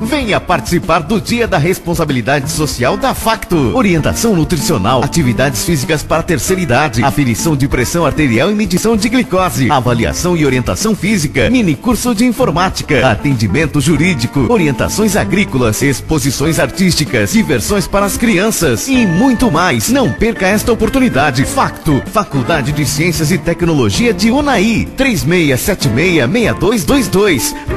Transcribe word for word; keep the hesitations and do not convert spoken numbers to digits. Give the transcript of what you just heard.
Venha participar do Dia da Responsabilidade Social da Facto. Orientação nutricional, atividades físicas para a terceira idade, aferição de pressão arterial e medição de glicose, avaliação e orientação física, mini curso de informática, atendimento jurídico, orientações agrícolas, exposições artísticas, diversões para as crianças e muito mais. Não perca esta oportunidade. Facto, Faculdade de Ciências e Tecnologia de Unai, três seis sete seis, seis dois dois dois.